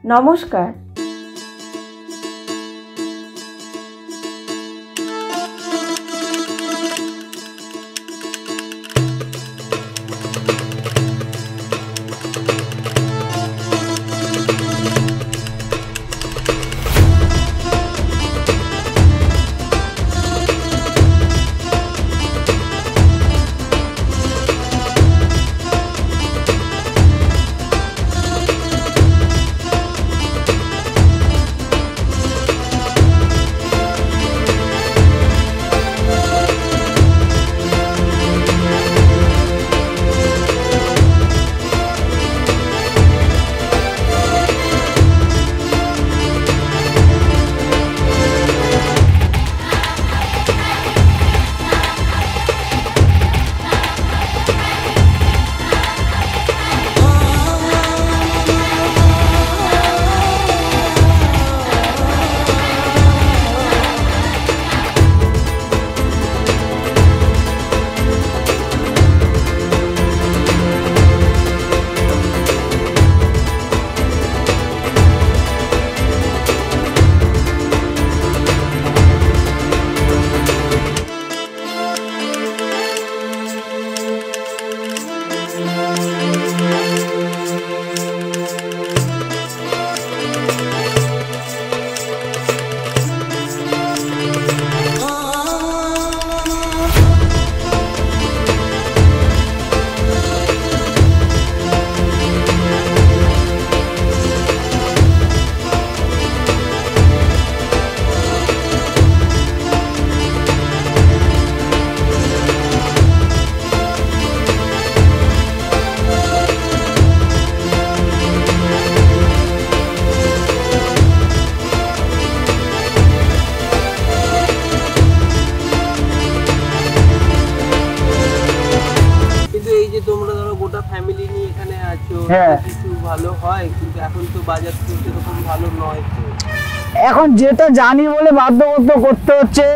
নমস্কার। এখন যেটা জানি বলে বাধ্যগত করতে হচ্ছে,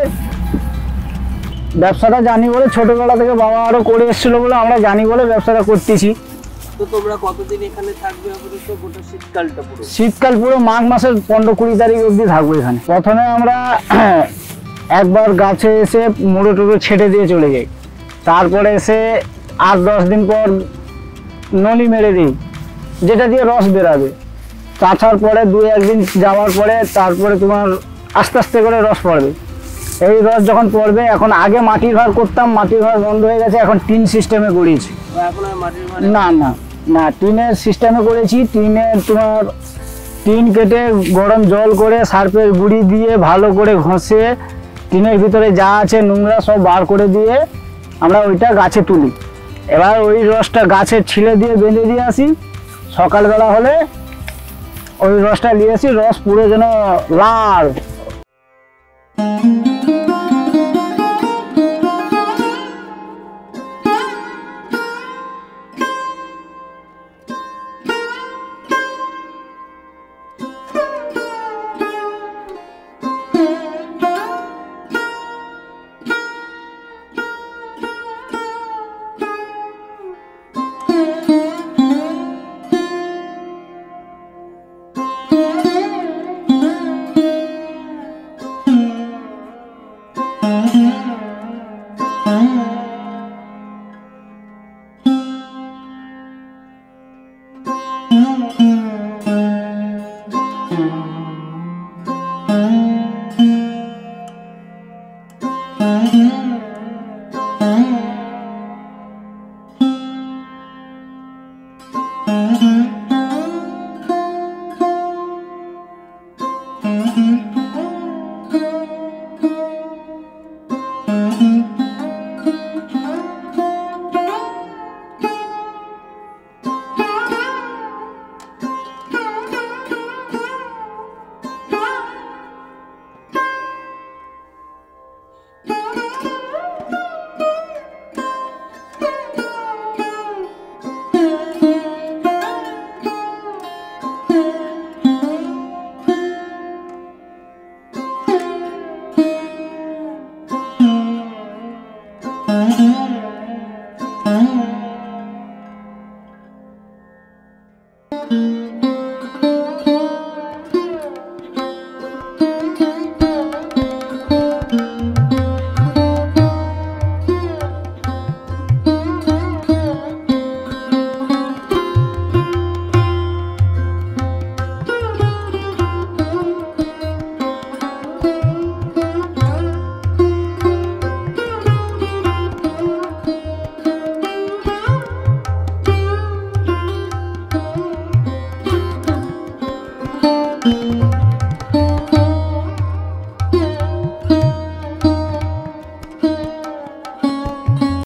ব্যবসাটা জানি বলে, ছোটবেলা থেকে বাবা আরো করে এসেছিল বলে আমরা জানি বলে ব্যবসাটা করতেছি। তো তোমরা কতদিন এখানে থাকবে? গোটা শীতকালটা পুরো? শীতকাল পুরো মাঘ মাসের 15-20 তারিখ অবধি থাকবো এখানে। প্রথমে আমরা একবার গাছে এসে মুড়ো টুড়ো ছেটে দিয়ে চলে যাই, তারপরে এসে 8-10 দিন পর নলি মেরে দিই, যেটা দিয়ে রস বেরাবে। কাঁচার পরে 2-1 দিন যাওয়ার পরে তারপরে তোমার আস্তে আস্তে করে রস পড়বে। এই রস যখন পড়বে, এখন আগে মাটির ভার করতাম, মাটির ভার বন্ধ হয়ে গেছে, এখন টিন সিস্টেমে করেছি। না না না, টিনের সিস্টেমে করেছি। টিনে তোমার টিন কেটে গরম জল করে সার্ফের গুঁড়ি দিয়ে ভালো করে ঘষে টিনের ভিতরে যা আছে নোংরা সব বার করে দিয়ে আমরা ওইটা গাছে তুলি। এবার ওই রসটা গাছের ছিলে দিয়ে বেঁধে দিয়ে আসি। সকালবেলা হলে ওই রসটা নিয়ে আসি, রস পুরো যেন লাল। Mm-hmm.